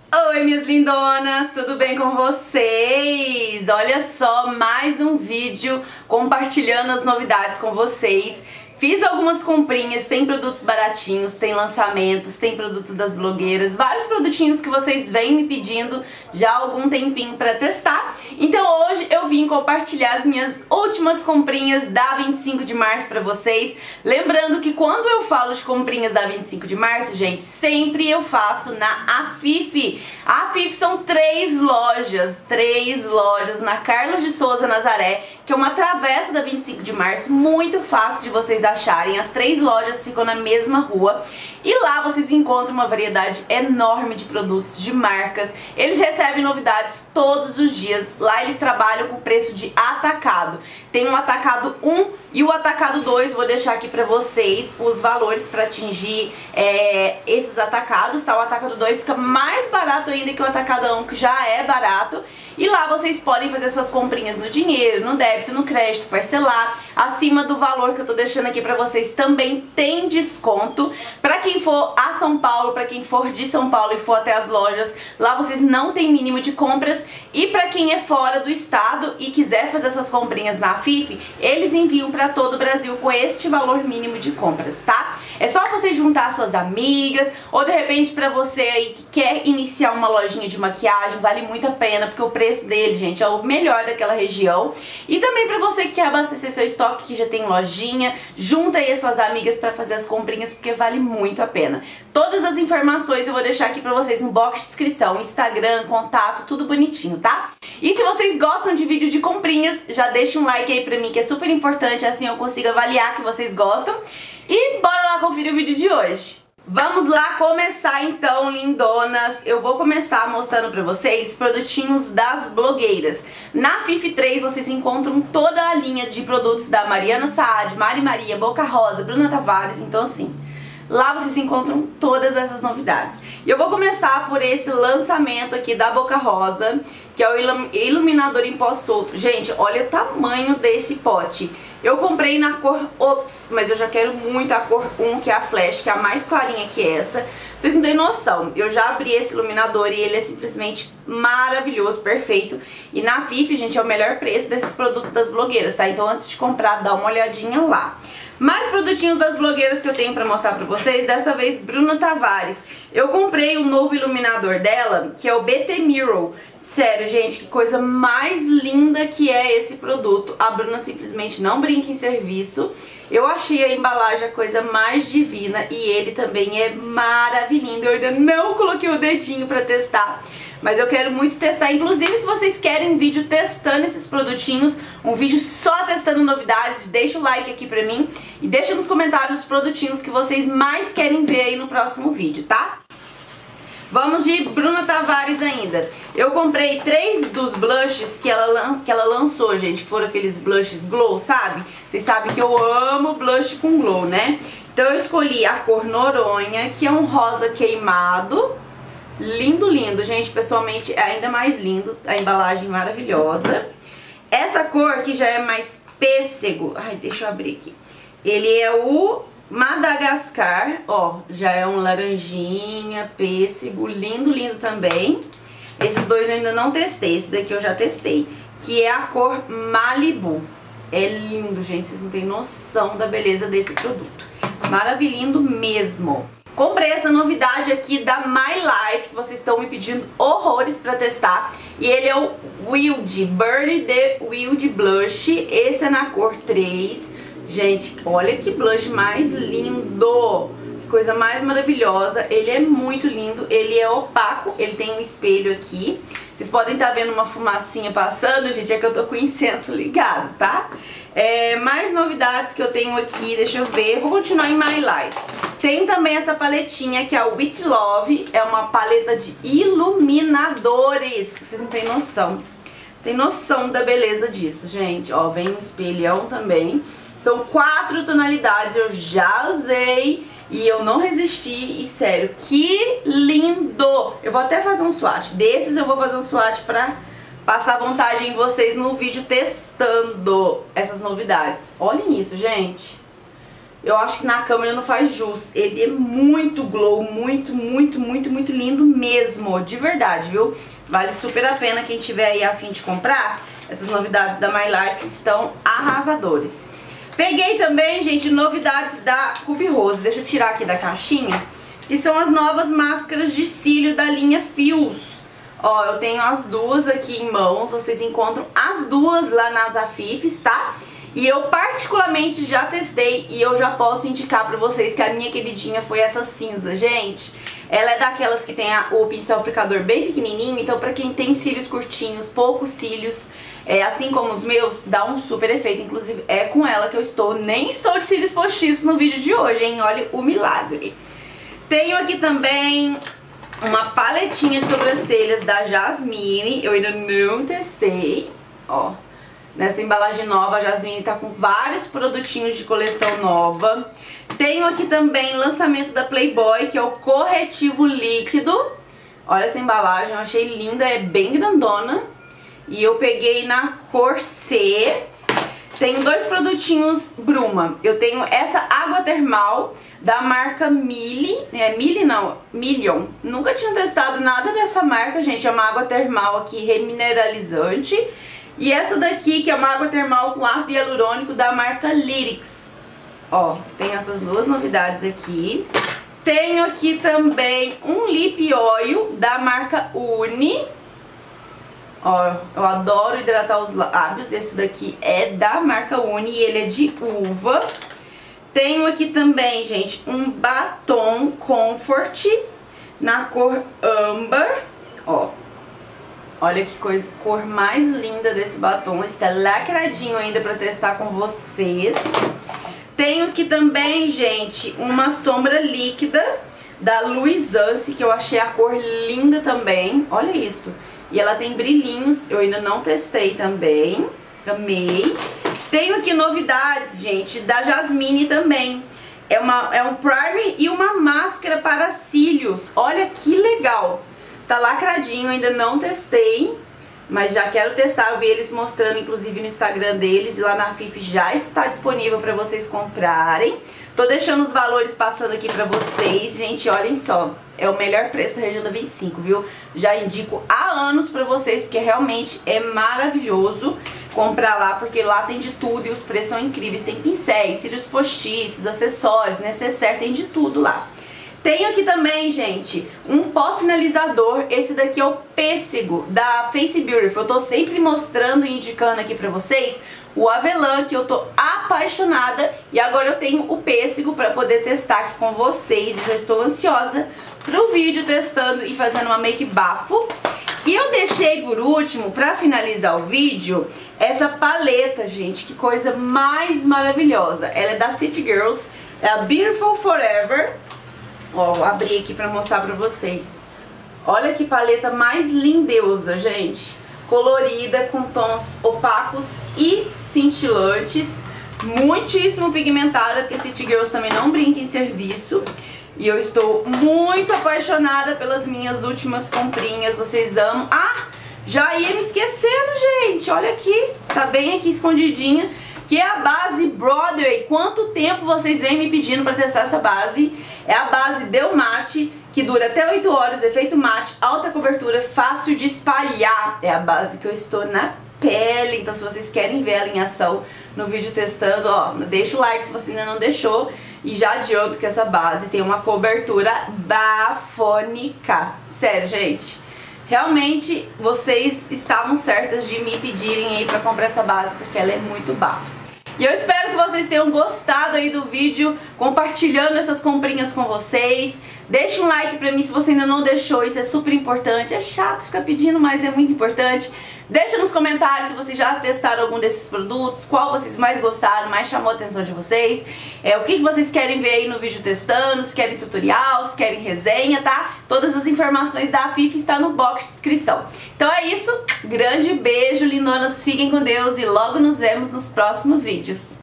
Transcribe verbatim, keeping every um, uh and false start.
Oi, minhas lindonas, tudo bem com vocês? Olha só, mais um vídeo compartilhando as novidades com vocês. Fiz algumas comprinhas, tem produtos baratinhos, tem lançamentos, tem produtos das blogueiras, vários produtinhos que vocês vêm me pedindo já há algum tempinho pra testar. Então hoje eu vim compartilhar as minhas últimas comprinhas da vinte e cinco de março pra vocês. Lembrando que quando eu falo de comprinhas da vinte e cinco de março, gente, sempre eu faço na Afif. A Afif são três lojas, três lojas na Carlos de Souza Nazaré, que é uma travessa da vinte e cinco de março, muito fácil de vocês acharem. As três lojas ficam na mesma rua e lá vocês encontram uma variedade enorme de produtos, de marcas. Eles recebem novidades todos os dias. Lá eles trabalham com preço de atacado. Tem o atacado um e o atacado dois. Vou deixar aqui pra vocês os valores pra atingir é, esses atacados, tá? O atacado dois fica mais barato ainda que o atacado um, que já é barato. E lá vocês podem fazer suas comprinhas no dinheiro, no débito, no crédito, parcelar. Acima do valor que eu tô deixando aqui pra vocês também tem desconto. Pra quem for a São Paulo, pra quem for de São Paulo e for até as lojas, lá vocês não tem mínimo de compras. E pra quem é fora do estado e quiser fazer suas comprinhas na Afif, eles enviam pra todo o Brasil com este valor mínimo de compras, tá? É só você juntar suas amigas, ou de repente pra você aí que quer iniciar uma lojinha de maquiagem, vale muito a pena, porque o preço dele, gente, é o melhor daquela região. E também pra você que quer abastecer seu estoque, que já tem lojinha, junta aí as suas amigas pra fazer as comprinhas, porque vale muito a pena. Todas as informações eu vou deixar aqui pra vocês no box de descrição, Instagram, contato, tudo bonitinho, tá? E se vocês gostam de vídeo de comprinhas, já deixa um like aí pra mim, que é super importante, assim eu consigo avaliar que vocês gostam. E bora lá conferir o vídeo de hoje. Vamos lá começar então, lindonas. Eu vou começar mostrando pra vocês produtinhos das blogueiras. Na Afif três vocês encontram toda a linha de produtos da Mariana Saad, Mari Maria, Boca Rosa, Bruna Tavares, então assim, lá vocês encontram todas essas novidades. E eu vou começar por esse lançamento aqui da Boca Rosa, que é o iluminador em pó solto. Gente, olha o tamanho desse pote. Eu comprei na cor Ops, mas eu já quero muito a cor um, que é a Flash, que é a mais clarinha que essa. Vocês não têm noção, eu já abri esse iluminador e ele é simplesmente maravilhoso, perfeito. E na Afif, gente, é o melhor preço desses produtos das blogueiras, tá? Então antes de comprar, dá uma olhadinha lá. Mais produtinhos das blogueiras que eu tenho pra mostrar pra vocês, dessa vez Bruna Tavares. Eu comprei o novo iluminador dela, que é o B T Mirror. Sério, gente, que coisa mais linda que é esse produto. A Bruna simplesmente não brinca em serviço. Eu achei a embalagem a coisa mais divina e ele também é maravilhoso. Eu ainda não coloquei o dedinho pra testar, mas eu quero muito testar. Inclusive, se vocês querem vídeo testando esses produtinhos, um vídeo só testando novidades, deixa o like aqui pra mim e deixa nos comentários os produtinhos que vocês mais querem ver aí no próximo vídeo, tá? Vamos de Bruna Tavares ainda. Eu comprei três dos blushes que ela, que ela lançou, gente, que foram aqueles blushes glow, sabe? Vocês sabem que eu amo blush com glow, né? Então eu escolhi a cor Noronha, que é um rosa queimado. Lindo, lindo, gente, pessoalmente é ainda mais lindo, a embalagem maravilhosa. Essa cor que já é mais pêssego, ai, deixa eu abrir aqui. Ele é o Madagascar, ó, já é um laranjinha, pêssego, lindo, lindo também. Esses dois eu ainda não testei, esse daqui eu já testei, que é a cor Malibu. É lindo, gente, vocês não têm noção da beleza desse produto. Maravilhoso mesmo. Comprei essa novidade aqui da My Life, que vocês estão me pedindo horrores pra testar. E ele é o Wild, Burn the Wild Blush. Esse é na cor três. Gente, olha que blush mais lindo. Que coisa mais maravilhosa. Ele é muito lindo, ele é opaco, ele tem um espelho aqui. Vocês podem estar vendo uma fumacinha passando, gente, é que eu tô com o incenso ligado, tá? É, mais novidades que eu tenho aqui, deixa eu ver. Eu vou continuar em My Life. Tem também essa paletinha que é o With Love, é uma paleta de iluminadores. Vocês não têm noção. Tem noção da beleza disso, gente. Ó, vem um espelhão também. São quatro tonalidades, eu já usei e eu não resisti. E sério, que lindo! Eu vou até fazer um swatch. Desses eu vou fazer um swatch pra passar vantagem em vocês no vídeo testando essas novidades. Olhem isso, gente. eu acho que na câmera não faz jus. Ele é muito glow, muito, muito, muito, muito lindo mesmo, de verdade, viu? Vale super a pena quem tiver aí a fim de comprar. Essas novidades da My Life estão arrasadores. Peguei também, gente, novidades da Ruby Rose. Deixa eu tirar aqui da caixinha. Que são as novas máscaras de cílio da linha Fios. Ó, eu tenho as duas aqui em mãos. Vocês encontram as duas lá nas Afifes, tá? E eu particularmente já testei e eu já posso indicar pra vocês que a minha queridinha foi essa cinza, gente. Ela é daquelas que tem a, o pincel aplicador bem pequenininho, então pra quem tem cílios curtinhos, poucos cílios, é, assim como os meus, dá um super efeito. Inclusive é com ela que eu estou, nem estou de cílios postiços no vídeo de hoje, hein? Olha o milagre. Tenho aqui também uma paletinha de sobrancelhas da Jasmine, eu ainda não testei, ó. Nessa embalagem nova, a Jasmine tá com vários produtinhos de coleção nova. Tenho aqui também lançamento da Playboy, que é o corretivo líquido. Olha essa embalagem, eu achei linda, é bem grandona. E eu peguei na cor C. Tenho dois produtinhos Bruma. Eu tenho essa água termal da marca Mili. É Mili não, Million. Nunca tinha testado nada dessa marca, gente. É uma água termal aqui remineralizante. E essa daqui, que é uma água termal com ácido hialurônico da marca Lyrics. Ó, tem essas duas novidades aqui. Tenho aqui também um lip oil da marca Uni. Ó, eu adoro hidratar os lábios. Esse daqui é da marca Uni e ele é de uva. Tenho aqui também, gente, um batom Comfort na cor âmbar. Ó. Olha que coisa, cor mais linda desse batom. Está lacradinho ainda pra testar com vocês. Tenho aqui também, gente, uma sombra líquida da Luisance, que eu achei a cor linda também. Olha isso. E ela tem brilhinhos, eu ainda não testei também. Amei. Tenho aqui novidades, gente, da Jasmine também. É, uma, é um primer e uma máscara para cílios. Olha que legal. Tá lacradinho, ainda não testei, mas já quero testar. Eu vi eles mostrando, inclusive, no Instagram deles, e lá na Afif já está disponível pra vocês comprarem. Tô deixando os valores passando aqui pra vocês, gente, olhem só. É o melhor preço da região da vinte e cinco, viu? Já indico há anos pra vocês, porque realmente é maravilhoso comprar lá, porque lá tem de tudo e os preços são incríveis. Tem pincéis, cílios postiços, acessórios, necessaire, tem de tudo lá. Tenho aqui também, gente, um pó finalizador. Esse daqui é o Pêssego da Face Beautiful. Eu tô sempre mostrando e indicando aqui pra vocês o avelã, que eu tô apaixonada. E agora eu tenho o Pêssego pra poder testar aqui com vocês. E já estou ansiosa pro vídeo testando e fazendo uma make bafo. E eu deixei por último, pra finalizar o vídeo, essa paleta, gente. Que coisa mais maravilhosa. Ela é da City Girls, é a Beautiful Forever. Ó, vou abrir aqui pra mostrar pra vocês. Olha que paleta mais lindeusa, gente. Colorida, com tons opacos e cintilantes. Muitíssimo pigmentada, porque City Girls também não brinca em serviço. E eu estou muito apaixonada pelas minhas últimas comprinhas. Vocês amam. Ah, já ia me esquecendo, gente. Olha aqui, tá bem aqui escondidinha. Que é a base Broadway. Quanto tempo vocês vêm me pedindo pra testar essa base? É a base Deu Mate, que dura até oito horas, efeito mate, alta cobertura, fácil de espalhar. É a base que eu estou na pele. Então se vocês querem ver ela em ação no vídeo testando, ó, deixa o like se você ainda não deixou. E já adianto que essa base tem uma cobertura bafônica. Sério, gente. Realmente vocês estavam certas de me pedirem aí pra comprar essa base, porque ela é muito bafo. E eu espero que vocês tenham gostado aí do vídeo, compartilhando essas comprinhas com vocês. Deixa um like pra mim se você ainda não deixou, isso é super importante. É chato ficar pedindo, mas é muito importante. Deixa nos comentários se vocês já testaram algum desses produtos, qual vocês mais gostaram, mais chamou a atenção de vocês. É, o que vocês querem ver aí no vídeo testando, se querem tutorial, se querem resenha, tá? Todas as informações da Afif estão no box de descrição. Então é isso, grande beijo, lindonas, fiquem com Deus e logo nos vemos nos próximos vídeos.